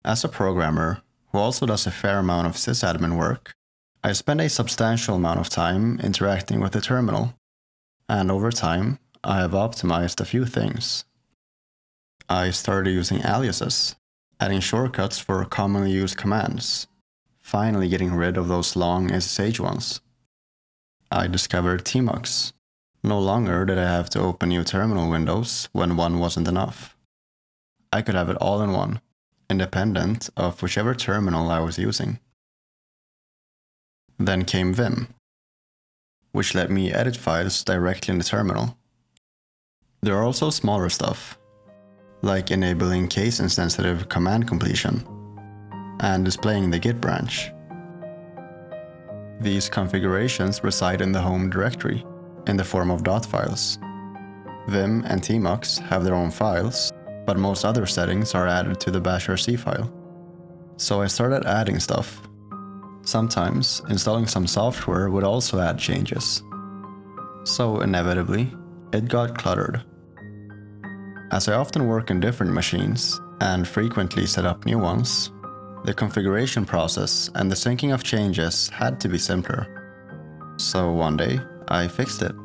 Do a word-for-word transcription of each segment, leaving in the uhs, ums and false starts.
As a programmer, who also does a fair amount of sysadmin work, I spend a substantial amount of time interacting with the terminal, and over time, I have optimized a few things. I started using aliases, adding shortcuts for commonly used commands, finally getting rid of those long S S H ones. I discovered tmux. No longer did I have to open new terminal windows when one wasn't enough. I could have it all in one, independent of whichever terminal I was using. Then came Vim, which let me edit files directly in the terminal. There are also smaller stuff, like enabling case-insensitive command completion, and displaying the Git branch. These configurations reside in the home directory, in the form of Dotfiles. Vim and tmux have their own files, but most other settings are added to the Bashrc file. So I started adding stuff. Sometimes, installing some software would also add changes. So inevitably, it got cluttered. As I often work on different machines, and frequently set up new ones, the configuration process and the syncing of changes had to be simpler. So one day, I fixed it.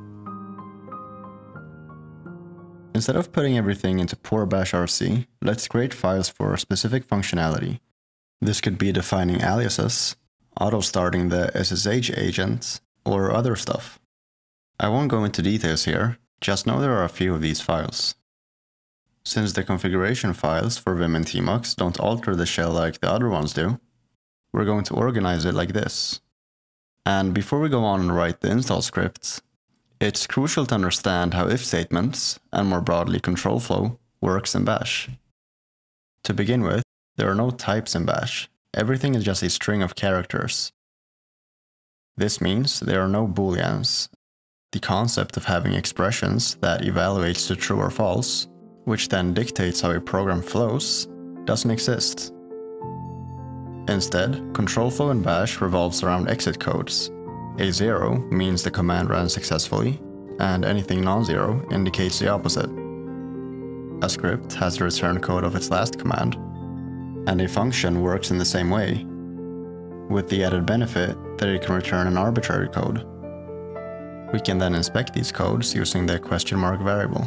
Instead of putting everything into poor Bashrc, let's create files for a specific functionality. This could be defining aliases, auto-starting the S S H agent, or other stuff. I won't go into details here, just know there are a few of these files. Since the configuration files for Vim and tmux don't alter the shell like the other ones do, we're going to organize it like this. And before we go on and write the install scripts, it's crucial to understand how if statements, and more broadly control flow, works in Bash. To begin with, there are no types in Bash. Everything is just a string of characters. This means there are no booleans. The concept of having expressions that evaluates to true or false, which then dictates how a program flows, doesn't exist. Instead, control flow in Bash revolves around exit codes. A zero means the command ran successfully, and anything non-zero indicates the opposite. A script has the return code of its last command, and a function works in the same way, with the added benefit that it can return an arbitrary code. We can then inspect these codes using the question mark variable.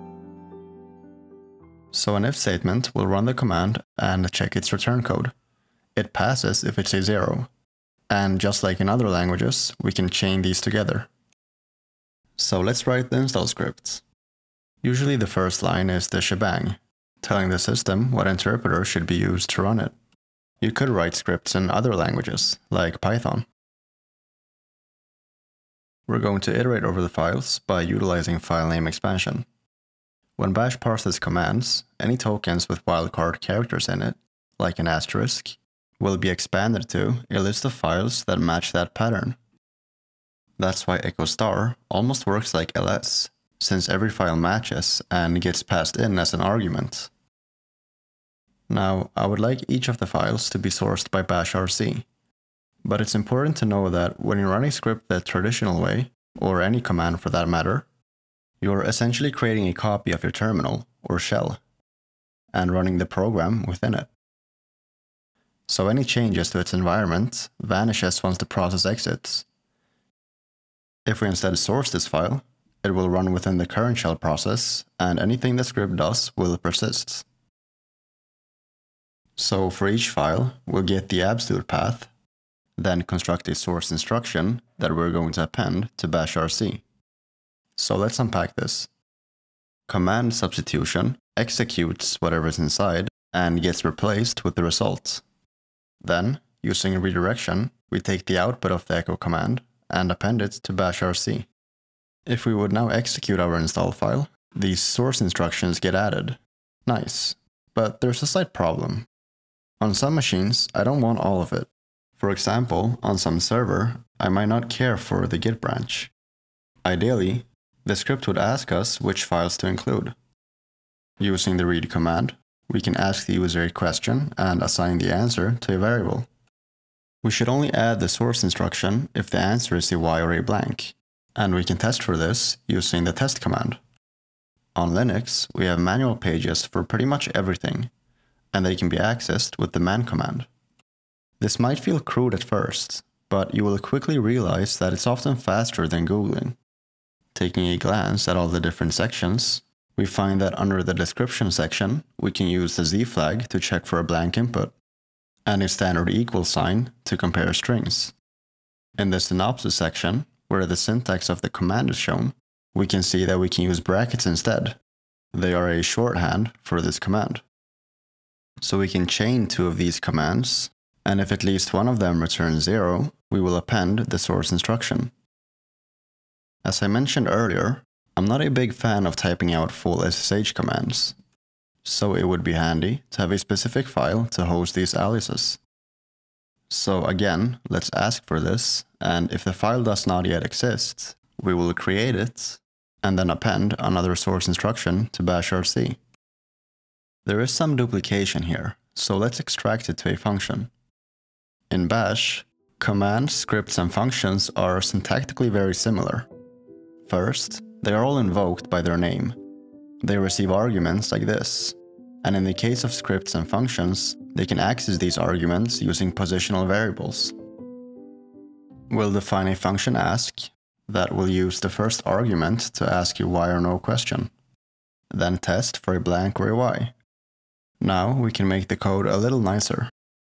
So an if statement will run the command and check its return code. It passes if it's a zero, and just like in other languages, we can chain these together. So let's write the install scripts. Usually the first line is the shebang, telling the system what interpreter should be used to run it. You could write scripts in other languages, like Python. We're going to iterate over the files by utilizing filename expansion. When Bash parses commands, any tokens with wildcard characters in it, like an asterisk, will be expanded to a list of files that match that pattern. That's why echo star almost works like ls, since every file matches and gets passed in as an argument. Now, I would like each of the files to be sourced by Bashrc, but it's important to know that when you run a script the traditional way, or any command for that matter, you're essentially creating a copy of your terminal, or shell, and running the program within it. So any changes to its environment vanishes once the process exits. If we instead source this file, it will run within the current shell process, and anything the script does will persist. So for each file, we'll get the absolute path, then construct a source instruction that we're going to append to Bashrc. So let's unpack this. Command substitution executes whatever is inside and gets replaced with the result. Then, using redirection, we take the output of the echo command and append it to Bashrc. If we would now execute our install file, these source instructions get added. Nice, but there's a slight problem. On some machines, I don't want all of it. For example, on some server, I might not care for the Git branch. Ideally, the script would ask us which files to include. Using the read command, we can ask the user a question and assign the answer to a variable. We should only add the source instruction if the answer is a Y or a blank, and we can test for this using the test command. On Linux, we have manual pages for pretty much everything, and they can be accessed with the man command. This might feel crude at first, but you will quickly realize that it's often faster than Googling. Taking a glance at all the different sections, we find that under the description section, we can use the Z flag to check for a blank input, and a standard equal sign to compare strings. In the synopsis section, where the syntax of the command is shown, we can see that we can use brackets instead. They are a shorthand for this command. So we can chain two of these commands, and if at least one of them returns zero, we will append the source instruction. As I mentioned earlier, I'm not a big fan of typing out full S S H commands, so it would be handy to have a specific file to host these aliases. So again, let's ask for this, and if the file does not yet exist, we will create it, and then append another source instruction to Bashrc. There is some duplication here, so let's extract it to a function. In Bash, commands, scripts, and functions are syntactically very similar. First, they are all invoked by their name. They receive arguments like this, and in the case of scripts and functions, they can access these arguments using positional variables. We'll define a function ask that will use the first argument to ask a why or no question, then test for a blank or a why. Now we can make the code a little nicer.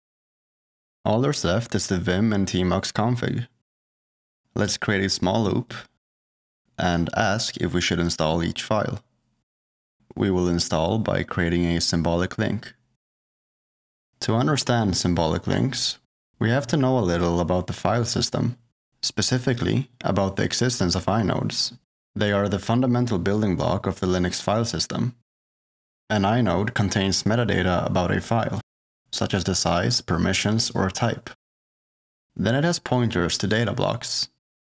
All there's left is the vim and tmux config. Let's create a small loop and ask if we should install each file. We will install by creating a symbolic link. To understand symbolic links, we have to know a little about the file system, specifically about the existence of inodes. They are the fundamental building block of the Linux file system. An inode contains metadata about a file, such as the size, permissions, or type. Then it has pointers to data blocks.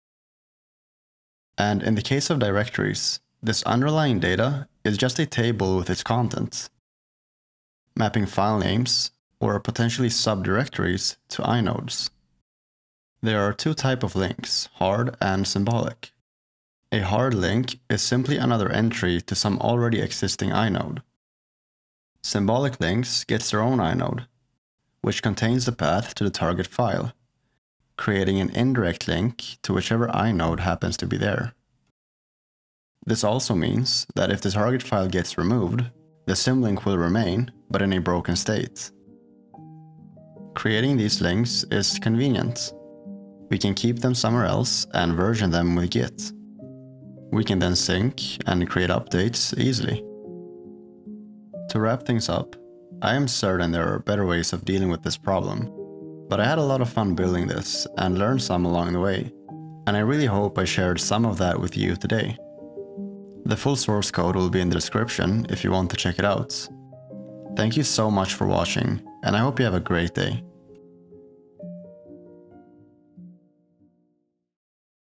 And in the case of directories, this underlying data is just a table with its content, mapping file names or potentially subdirectories to inodes. There are two types of links, hard and symbolic. A hard link is simply another entry to some already existing inode. Symbolic links gets their own inode, which contains the path to the target file, creating an indirect link to whichever inode happens to be there. This also means that if the target file gets removed, the symlink will remain, but in a broken state. Creating these links is convenient. We can keep them somewhere else and version them with Git. We can then sync and create updates easily. To wrap things up, I am certain there are better ways of dealing with this problem, but I had a lot of fun building this and learned some along the way, and I really hope I shared some of that with you today. The full source code will be in the description if you want to check it out. Thank you so much for watching, and I hope you have a great day.